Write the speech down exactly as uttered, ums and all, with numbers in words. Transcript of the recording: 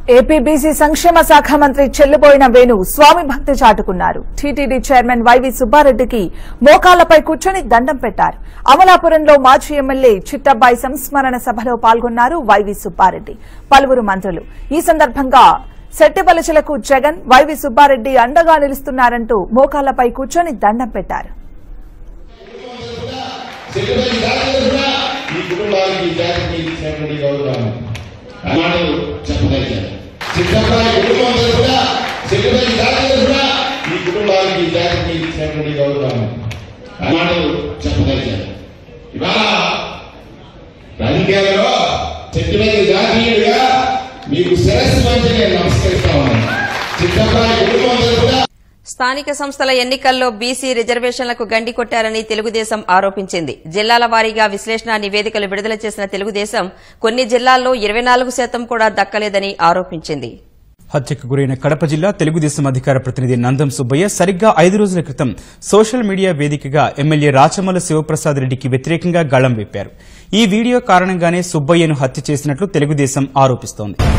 AP BC సంక్షేమ శాఖ మంత్రి చెల్లిపోయిన వేణు స్వామి భక్తి చాటుకున్నారు. టీటీడీ చైర్మన్ వైవీ సుబ్బారెడ్డికి మోకాళ్లపై కూర్చొని దండం పెట్టారు. అమలాపురంలో మాజీ ఎమ్మెల్యే చిట్టబ్బాయి సంస్మరణ సభలో పాల్గొన్నారు వైవీ సుబ్బారెడ్డి, పలువురు మంత్రులు. ఈ సందర్భంగా సెట్టిబలచలకు జగన్, వైవీ సుబ్బారెడ్డి అండగా నిలుస్తున్నారంటూ మోకాళ్లపై కూర్చొని దండం పెట్టారు. చిట్టబ్బాయి కుటుంబం కూడా చెల్లిపల్లి దాదాపు కూడా ఈ కుటుంబానికి జాతికి ఇచ్చినటువంటి గౌరవం మాటలు చెప్పదలిచారు. ఇవాళ రాజకీయాలలో చెట్టుపల్లి జాతీయుడిగా మీకు శిరస్సు వంచి నేను నమస్కరిస్తా ఉన్నాను. చిట్టబ్బాయి కుటుంబం కూడా స్థానిక సంస్థల ఎన్నికల్లో బీసీ రిజర్వేషన్లకు గండి కొట్టారని తెలుగుదేశం ఆరోపించింది. జిల్లాల వారీగా విశ్లేషణ నివేదికలు విడుదల చేసిన తెలుగుదేశం కొన్ని జిల్లాల్లో ఇరవై నాలుగు శాతం కూడా దక్కలేదని ఆరోపించింది. హత్యకు గురైన కడప జిల్లా తెలుగుదేశం అధికార ప్రతినిధి నందం సుబ్బయ్య సరిగ్గా ఐదు రోజుల క్రితం సోషల్ మీడియా వేదికగా ఎమ్మెల్యే రాచమల్ల శివప్రసాద్ రెడ్డికి వ్యతిరేకంగా గళం విప్పారు. ఈ వీడియో కారణంగానే సుబ్బయ్యను హత్య చేసినట్లు తెలుగుదేశం ఆరోపిస్తోంది.